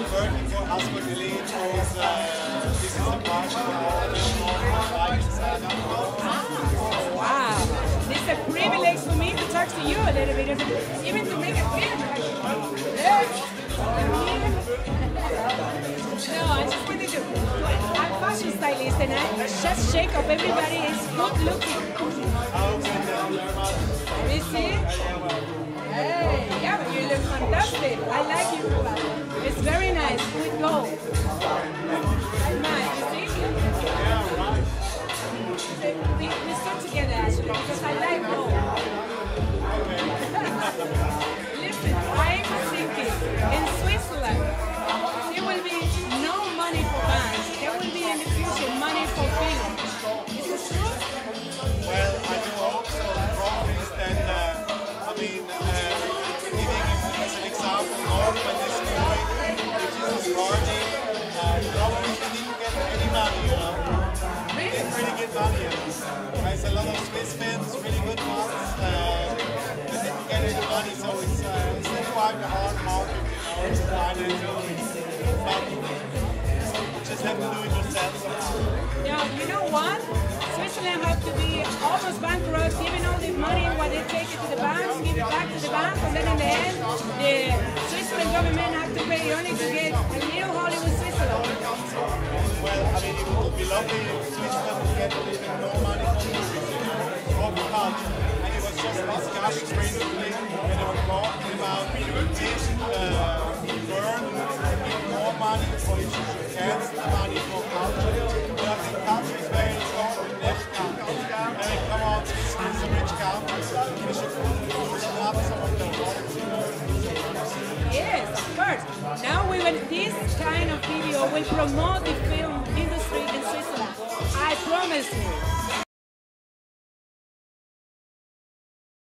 working for Asalea Elite, this is a partial Wow, it's a privilege for me to talk to you a little bit, even to make a film. No, I just wanted to. I'm fashion stylist and I just shake up. Everybody is good looking. You see? Hey, yeah, but you look fantastic. I like you. It's very nice. Good gold. Nice, you see? We stick together actually because I like gold. Listen, I'm thinking in Switzerland there will be no money for bands. There will be in the future money for film. Is this true? Well, I do hope so. The problem is that, giving as an example, Norman is doing, which is a party, probably they didn't get any money, you know. They didn't really get money. There's a lot of Swiss films, really good ones, they didn't get any money, so it's quite a hard market, you know, to find it. Just have to do it yourself. Yeah, you know what? Switzerland has to be almost bankrupt, giving all the money, what they take it to the banks, give it back to the bank, and then in the end, the Switzerland government has to pay only to get a new Hollywood Switzerland. Well, I mean, it would be lovely if Switzerland would get a little bit more money from tourism, from culture. And it was just discussed recently when they were talking about this burn more money for each cancel the money for culture. But I think culture is very important in every country. And come on, Switzerland is a rich country, we should loosen up some of the laws. Yes, of course. Now this kind of video will promote the film industry in Switzerland. I promise you.